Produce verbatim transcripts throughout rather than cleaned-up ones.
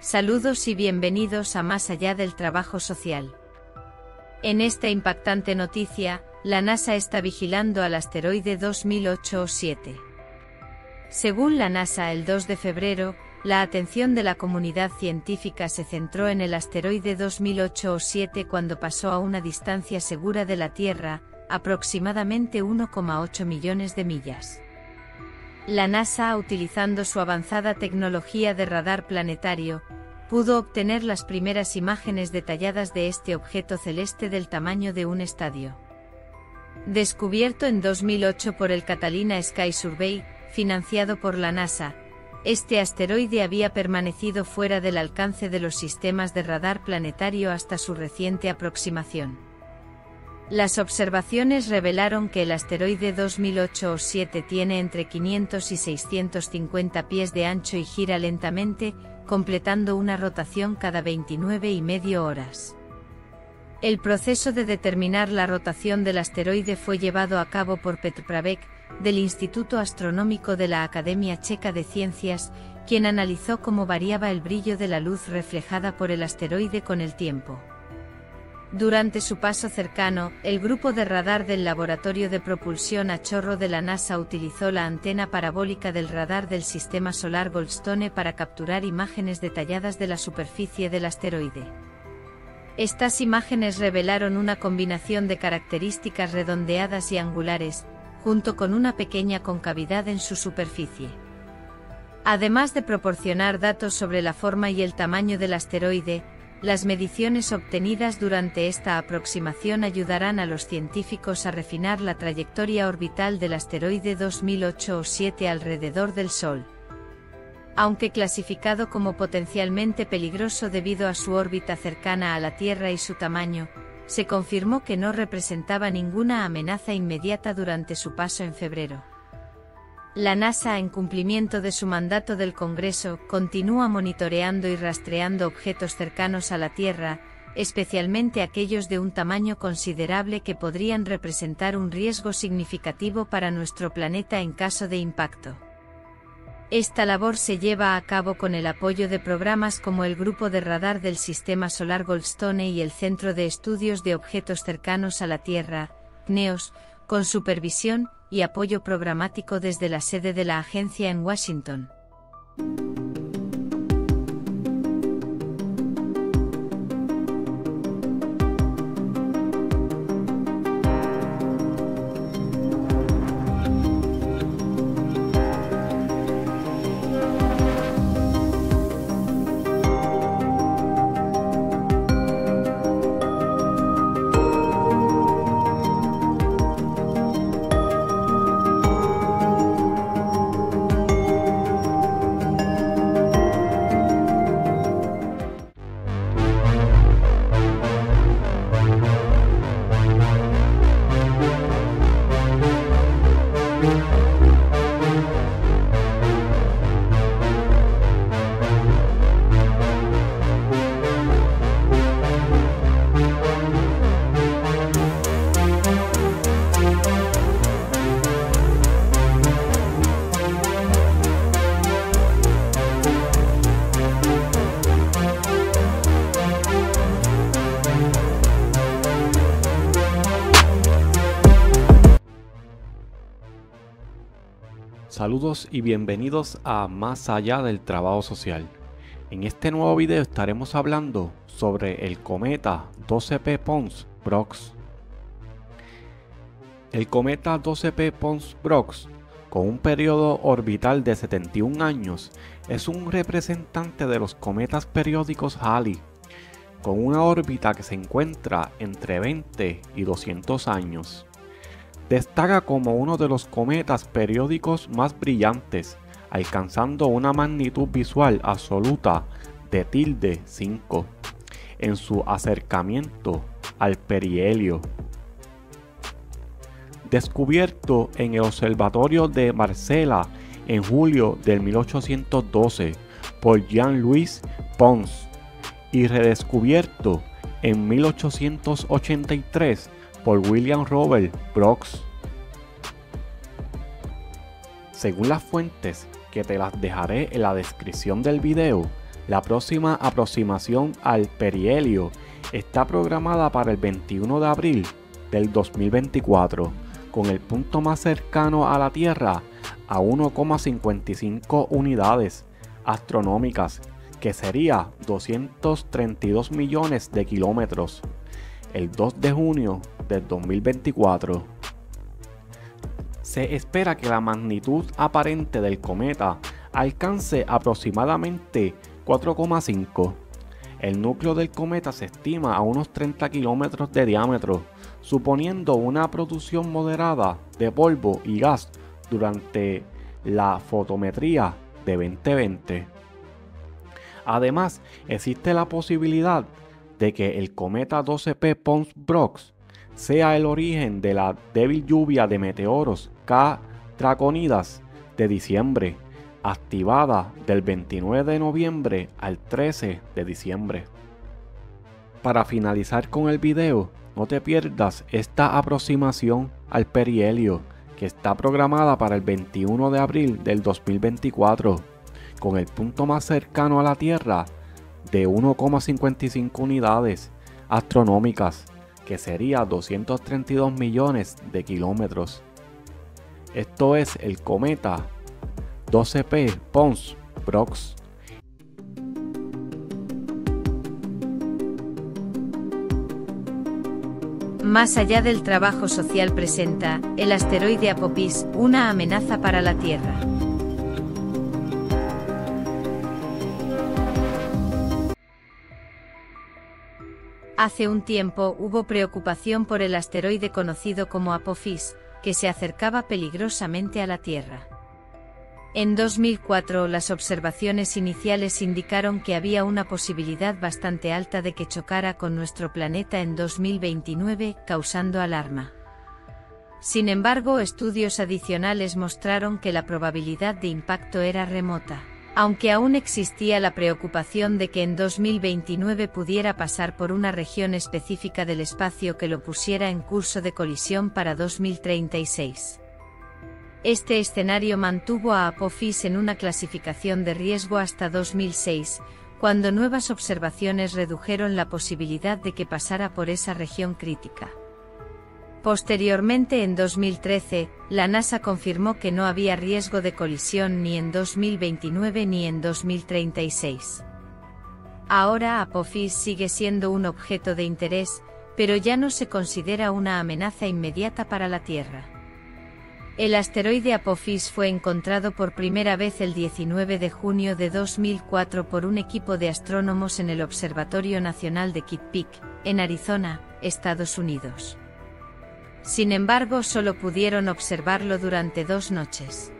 Saludos y bienvenidos a Más allá del trabajo social. En esta impactante noticia, la NASA está vigilando al asteroide dos mil ocho O siete. Según la NASA, el dos de febrero, la atención de la comunidad científica se centró en el asteroide dos mil ocho O siete cuando pasó a una distancia segura de la Tierra, aproximadamente uno coma ocho millones de millas. La NASA, utilizando su avanzada tecnología de radar planetario, pudo obtener las primeras imágenes detalladas de este objeto celeste del tamaño de un estadio. Descubierto en dos mil ocho por el Catalina Sky Survey, financiado por la NASA, este asteroide había permanecido fuera del alcance de los sistemas de radar planetario hasta su reciente aproximación. Las observaciones revelaron que el asteroide dos mil ocho O siete tiene entre quinientos y seiscientos cincuenta pies de ancho y gira lentamente, completando una rotación cada veintinueve y medio horas. El proceso de determinar la rotación del asteroide fue llevado a cabo por Petr Pravec, del Instituto Astronómico de la Academia Checa de Ciencias, quien analizó cómo variaba el brillo de la luz reflejada por el asteroide con el tiempo. Durante su paso cercano, el grupo de radar del Laboratorio de Propulsión a Chorro de la NASA utilizó la antena parabólica del radar del Sistema Solar Goldstone para capturar imágenes detalladas de la superficie del asteroide. Estas imágenes revelaron una combinación de características redondeadas y angulares, junto con una pequeña concavidad en su superficie. Además de proporcionar datos sobre la forma y el tamaño del asteroide, las mediciones obtenidas durante esta aproximación ayudarán a los científicos a refinar la trayectoria orbital del asteroide dos mil ocho O siete alrededor del Sol. Aunque clasificado como potencialmente peligroso debido a su órbita cercana a la Tierra y su tamaño, se confirmó que no representaba ninguna amenaza inmediata durante su paso en febrero. La NASA, en cumplimiento de su mandato del Congreso, continúa monitoreando y rastreando objetos cercanos a la Tierra, especialmente aquellos de un tamaño considerable que podrían representar un riesgo significativo para nuestro planeta en caso de impacto. Esta labor se lleva a cabo con el apoyo de programas como el Grupo de Radar del Sistema Solar Goldstone y el Centro de Estudios de Objetos Cercanos a la Tierra, C N E O S, con supervisión y apoyo programático desde la sede de la agencia en Washington. Saludos y bienvenidos a Más allá del trabajo social. En este nuevo video estaremos hablando sobre el cometa doce P Pons-Brooks. El cometa doce P Pons-Brooks, con un periodo orbital de setenta y un años, es un representante de los cometas periódicos Halley, con una órbita que se encuentra entre veinte y doscientos años. Destaca como uno de los cometas periódicos más brillantes, alcanzando una magnitud visual absoluta de tilde cinco en su acercamiento al perihelio. Descubierto en el observatorio de Marsella en julio de mil ochocientos doce por Jean-Louis Pons y redescubierto en mil ochocientos ochenta y tres por William Robert Brooks. Según las fuentes, que te las dejaré en la descripción del video, La próxima aproximación al perihelio está programada para el veintiuno de abril del dos mil veinticuatro, con el punto más cercano a la Tierra a uno coma cincuenta y cinco unidades astronómicas, que sería doscientos treinta y dos millones de kilómetros, el dos de junio del dos mil veinticuatro. Se espera que la magnitud aparente del cometa alcance aproximadamente cuatro coma cinco. El núcleo del cometa se estima a unos treinta kilómetros de diámetro, suponiendo una producción moderada de polvo y gas durante la fotometría de veinte veinte. Además, existe la posibilidad de que el cometa doce P Pons-Brox sea el origen de la débil lluvia de meteoros K Draconidas de diciembre, activada del veintinueve de noviembre al trece de diciembre. Para finalizar con el video, no te pierdas esta aproximación al perihelio, que está programada para el veintiuno de abril del dos mil veinticuatro, con el punto más cercano a la Tierra de uno coma cincuenta y cinco unidades astronómicas, que sería doscientos treinta y dos millones de kilómetros. Esto es el cometa doce P Pons-Brox. Más allá del trabajo social presenta, el asteroide Apophis, una amenaza para la Tierra. Hace un tiempo hubo preocupación por el asteroide conocido como Apophis, que se acercaba peligrosamente a la Tierra. En dos mil cuatro las observaciones iniciales indicaron que había una posibilidad bastante alta de que chocara con nuestro planeta en dos mil veintinueve, causando alarma. Sin embargo, estudios adicionales mostraron que la probabilidad de impacto era remota, aunque aún existía la preocupación de que en dos mil veintinueve pudiera pasar por una región específica del espacio que lo pusiera en curso de colisión para dos mil treinta y seis. Este escenario mantuvo a Apophis en una clasificación de riesgo hasta dos mil seis, cuando nuevas observaciones redujeron la posibilidad de que pasara por esa región crítica. Posteriormente, en dos mil trece, la NASA confirmó que no había riesgo de colisión ni en dos mil veintinueve ni en dos mil treinta y seis. Ahora Apophis sigue siendo un objeto de interés, pero ya no se considera una amenaza inmediata para la Tierra. El asteroide Apophis fue encontrado por primera vez el diecinueve de junio de dos mil cuatro por un equipo de astrónomos en el Observatorio Nacional de Kitt Peak, en Arizona, Estados Unidos. Sin embargo, solo pudieron observarlo durante dos noches.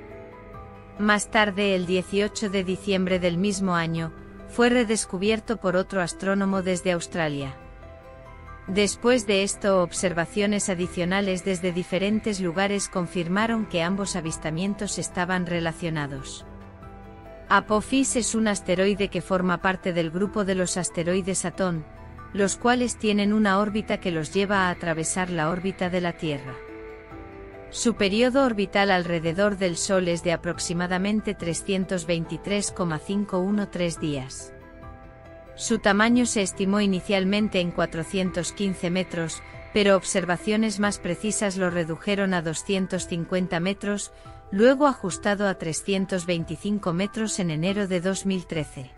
Más tarde, el dieciocho de diciembre del mismo año, fue redescubierto por otro astrónomo desde Australia. Después de esto, observaciones adicionales desde diferentes lugares confirmaron que ambos avistamientos estaban relacionados. Apophis es un asteroide que forma parte del grupo de los asteroides Atón, los cuales tienen una órbita que los lleva a atravesar la órbita de la Tierra. Su periodo orbital alrededor del Sol es de aproximadamente trescientos veintitrés coma quinientos trece días. Su tamaño se estimó inicialmente en cuatrocientos quince metros, pero observaciones más precisas lo redujeron a doscientos cincuenta metros, luego ajustado a trescientos veinticinco metros en enero de dos mil trece.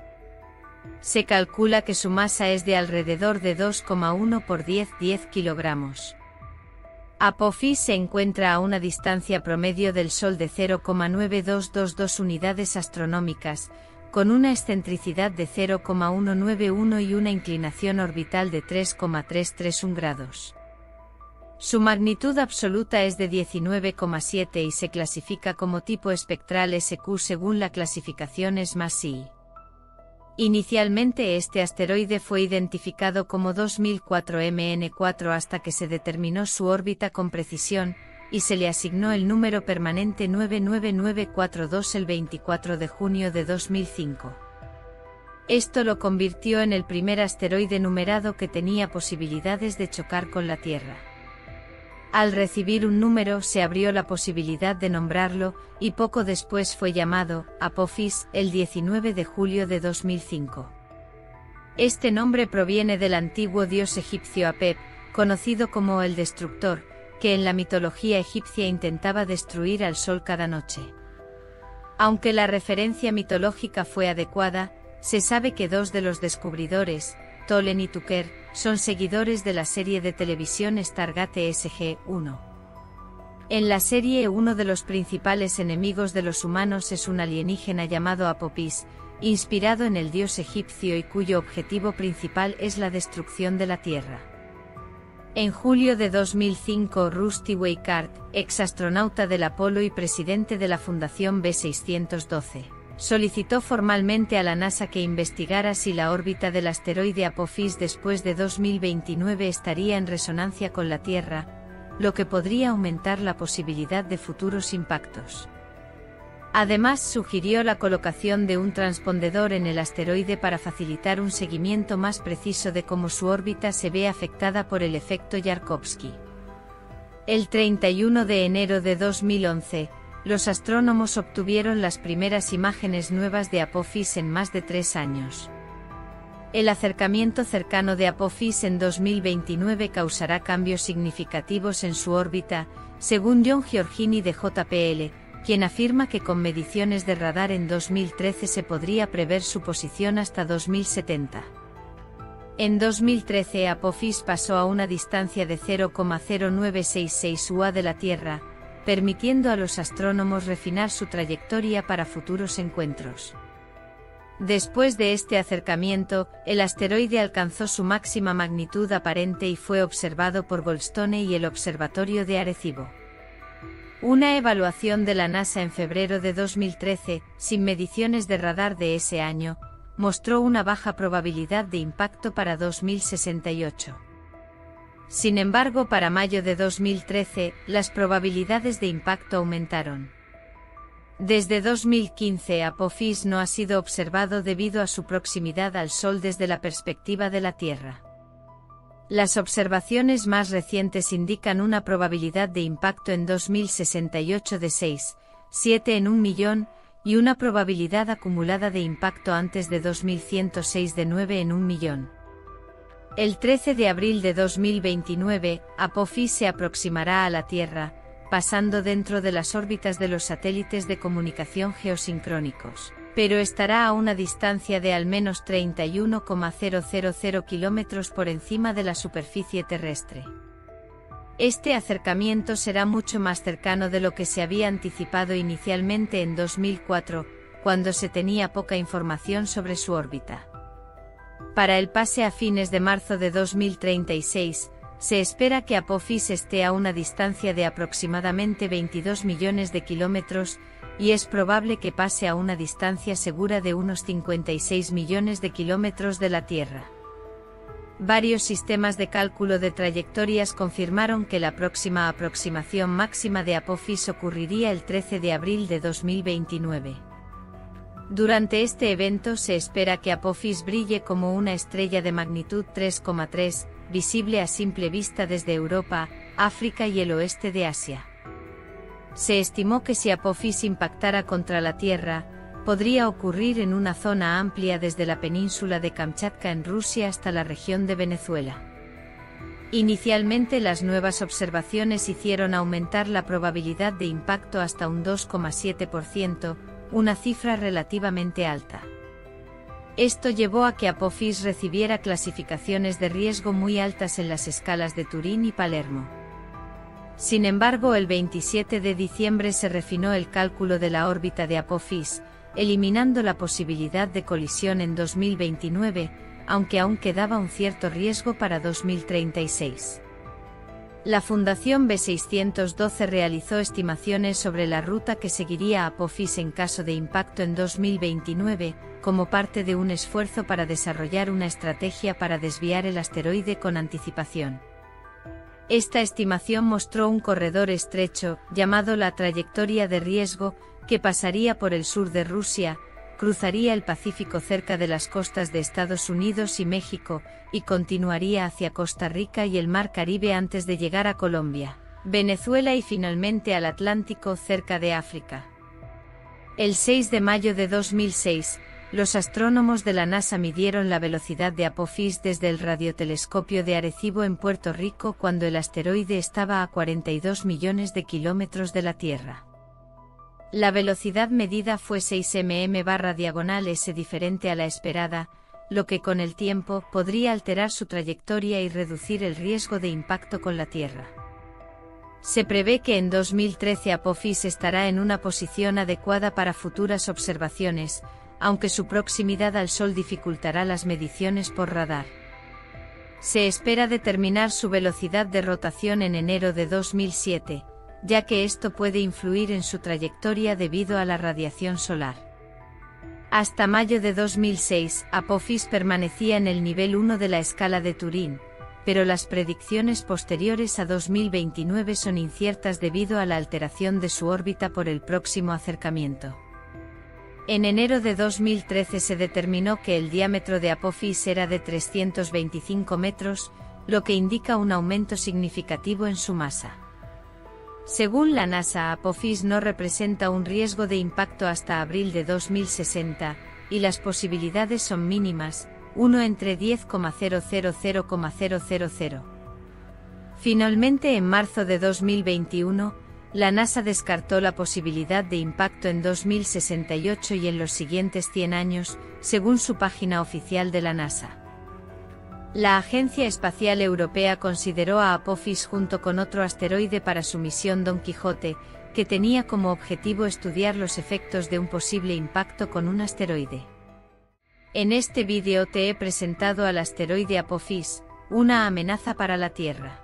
Se calcula que su masa es de alrededor de dos coma uno por diez a diez kilogramos. Apophis se encuentra a una distancia promedio del Sol de cero coma nueve dos dos dos unidades astronómicas, con una excentricidad de cero coma ciento noventa y uno y una inclinación orbital de tres coma trescientos treinta y uno grados. Su magnitud absoluta es de diecinueve coma siete y se clasifica como tipo espectral S Q según la clasificación S M A S I. Inicialmente este asteroide fue identificado como dos mil cuatro M N cuatro hasta que se determinó su órbita con precisión, y se le asignó el número permanente nueve nueve nueve cuatro dos el veinticuatro de junio de dos mil cinco. Esto lo convirtió en el primer asteroide numerado que tenía posibilidades de chocar con la Tierra. Al recibir un número se abrió la posibilidad de nombrarlo, y poco después fue llamado Apophis el diecinueve de julio de dos mil cinco. Este nombre proviene del antiguo dios egipcio Apep, conocido como el Destructor, que en la mitología egipcia intentaba destruir al sol cada noche. Aunque la referencia mitológica fue adecuada, se sabe que dos de los descubridores, Tholen y Tucker, son seguidores de la serie de televisión Stargate S G uno. En la serie uno de los principales enemigos de los humanos es un alienígena llamado Apophis, inspirado en el dios egipcio y cuyo objetivo principal es la destrucción de la Tierra. En julio de dos mil cinco, Rusty Weikart, exastronauta del Apolo y presidente de la Fundación B seiscientos doce, solicitó formalmente a la NASA que investigara si la órbita del asteroide Apophis después de dos mil veintinueve estaría en resonancia con la Tierra, lo que podría aumentar la posibilidad de futuros impactos. Además, sugirió la colocación de un transpondedor en el asteroide para facilitar un seguimiento más preciso de cómo su órbita se ve afectada por el efecto Yarkovsky. El treinta y uno de enero de dos mil once, los astrónomos obtuvieron las primeras imágenes nuevas de Apophis en más de tres años. El acercamiento cercano de Apophis en dos mil veintinueve causará cambios significativos en su órbita, según John Giorgini de J P L, quien afirma que con mediciones de radar en dos mil trece se podría prever su posición hasta dos mil setenta. En dos mil trece Apophis pasó a una distancia de cero coma cero nueve seis seis U A de la Tierra, permitiendo a los astrónomos refinar su trayectoria para futuros encuentros. Después de este acercamiento, el asteroide alcanzó su máxima magnitud aparente y fue observado por Goldstone y el Observatorio de Arecibo. Una evaluación de la NASA en febrero de dos mil trece, sin mediciones de radar de ese año, mostró una baja probabilidad de impacto para dos mil sesenta y ocho. Sin embargo, para mayo de dos mil trece, las probabilidades de impacto aumentaron. Desde dos mil quince, Apophis no ha sido observado debido a su proximidad al Sol desde la perspectiva de la Tierra. Las observaciones más recientes indican una probabilidad de impacto en dos mil sesenta y ocho de seis coma siete en un millón, y una probabilidad acumulada de impacto antes de dos mil ciento seis de nueve en un millón. El trece de abril de dos mil veintinueve, Apophis se aproximará a la Tierra, pasando dentro de las órbitas de los satélites de comunicación geosincrónicos, pero estará a una distancia de al menos treinta y uno coma cero cero cero kilómetros por encima de la superficie terrestre. Este acercamiento será mucho más cercano de lo que se había anticipado inicialmente en dos mil cuatro, cuando se tenía poca información sobre su órbita. Para el pase a fines de marzo de dos mil treinta y seis, se espera que Apophis esté a una distancia de aproximadamente veintidós millones de kilómetros, y es probable que pase a una distancia segura de unos cincuenta y seis millones de kilómetros de la Tierra. Varios sistemas de cálculo de trayectorias confirmaron que la próxima aproximación máxima de Apophis ocurriría el trece de abril de dos mil veintinueve. Durante este evento se espera que Apophis brille como una estrella de magnitud tres coma tres, visible a simple vista desde Europa, África y el oeste de Asia. Se estimó que si Apophis impactara contra la Tierra, podría ocurrir en una zona amplia desde la península de Kamchatka en Rusia hasta la región de Venezuela. Inicialmente las nuevas observaciones hicieron aumentar la probabilidad de impacto hasta un dos coma siete por ciento, una cifra relativamente alta. Esto llevó a que Apophis recibiera clasificaciones de riesgo muy altas en las escalas de Turín y Palermo. Sin embargo, el veintisiete de diciembre se refinó el cálculo de la órbita de Apophis, eliminando la posibilidad de colisión en dos mil veintinueve, aunque aún quedaba un cierto riesgo para dos mil treinta y seis. La Fundación B seiscientos doce realizó estimaciones sobre la ruta que seguiría Apophis en caso de impacto en dos mil veintinueve, como parte de un esfuerzo para desarrollar una estrategia para desviar el asteroide con anticipación. Esta estimación mostró un corredor estrecho, llamado la trayectoria de riesgo, que pasaría por el sur de Rusia, cruzaría el Pacífico cerca de las costas de Estados Unidos y México, y continuaría hacia Costa Rica y el Mar Caribe antes de llegar a Colombia, Venezuela y finalmente al Atlántico cerca de África. El seis de mayo de dos mil seis, los astrónomos de la NASA midieron la velocidad de Apophis desde el radiotelescopio de Arecibo en Puerto Rico cuando el asteroide estaba a cuarenta y dos millones de kilómetros de la Tierra. La velocidad medida fue seis milímetros barra diagonal S diferente a la esperada, lo que con el tiempo podría alterar su trayectoria y reducir el riesgo de impacto con la Tierra. Se prevé que en dos mil trece Apophis estará en una posición adecuada para futuras observaciones, aunque su proximidad al Sol dificultará las mediciones por radar. Se espera determinar su velocidad de rotación en enero de dos mil siete, ya que esto puede influir en su trayectoria debido a la radiación solar. Hasta mayo de dos mil seis, Apophis permanecía en el nivel uno de la escala de Turín, pero las predicciones posteriores a dos mil veintinueve son inciertas debido a la alteración de su órbita por el próximo acercamiento. En enero de dos mil trece se determinó que el diámetro de Apophis era de trescientos veinticinco metros, lo que indica un aumento significativo en su masa. Según la NASA, Apophis no representa un riesgo de impacto hasta abril de dos mil sesenta, y las posibilidades son mínimas, uno entre diez coma cero cero cero coma cero cero cero. Finalmente, en marzo de dos mil veintiuno, la NASA descartó la posibilidad de impacto en dos mil sesenta y ocho y en los siguientes cien años, según su página oficial de la NASA. La Agencia Espacial Europea consideró a Apophis junto con otro asteroide para su misión Don Quijote, que tenía como objetivo estudiar los efectos de un posible impacto con un asteroide. En este vídeo te he presentado al asteroide Apophis, una amenaza para la Tierra.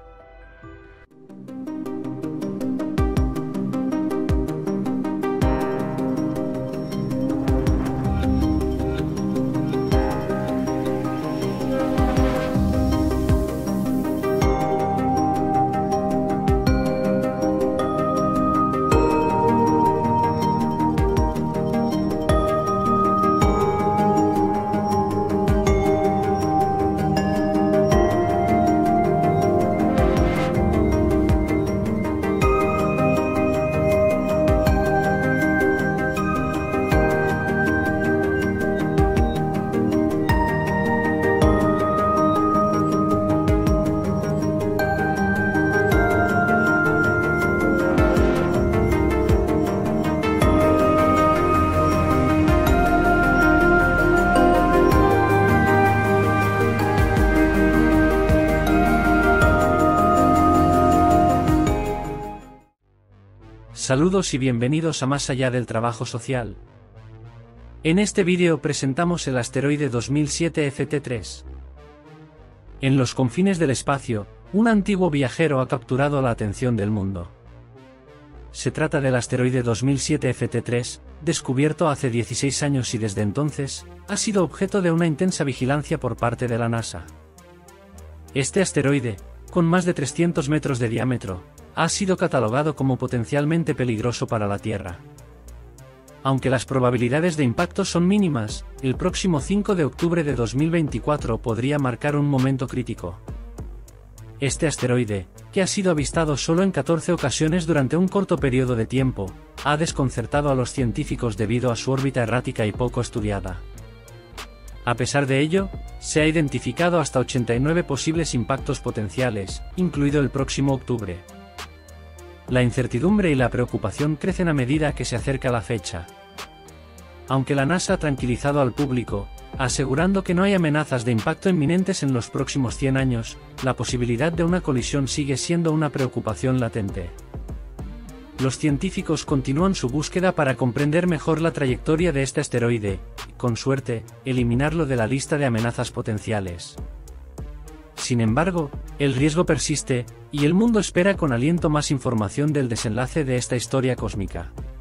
Saludos y bienvenidos a Más allá del trabajo social. En este vídeo presentamos el asteroide dos mil siete F T tres. En los confines del espacio, un antiguo viajero ha capturado la atención del mundo. Se trata del asteroide dos mil siete F T tres, descubierto hace dieciséis años y desde entonces, ha sido objeto de una intensa vigilancia por parte de la NASA. Este asteroide, con más de trescientos metros de diámetro, ha sido catalogado como potencialmente peligroso para la Tierra. Aunque las probabilidades de impacto son mínimas, el próximo cinco de octubre de dos mil veinticuatro podría marcar un momento crítico. Este asteroide, que ha sido avistado solo en catorce ocasiones durante un corto periodo de tiempo, ha desconcertado a los científicos debido a su órbita errática y poco estudiada. A pesar de ello, se ha identificado hasta ochenta y nueve posibles impactos potenciales, incluido el próximo octubre. La incertidumbre y la preocupación crecen a medida que se acerca la fecha. Aunque la NASA ha tranquilizado al público, asegurando que no hay amenazas de impacto inminentes en los próximos cien años, la posibilidad de una colisión sigue siendo una preocupación latente. Los científicos continúan su búsqueda para comprender mejor la trayectoria de este asteroide, y, con suerte, eliminarlo de la lista de amenazas potenciales. Sin embargo, el riesgo persiste, y el mundo espera con aliento más información del desenlace de esta historia cósmica.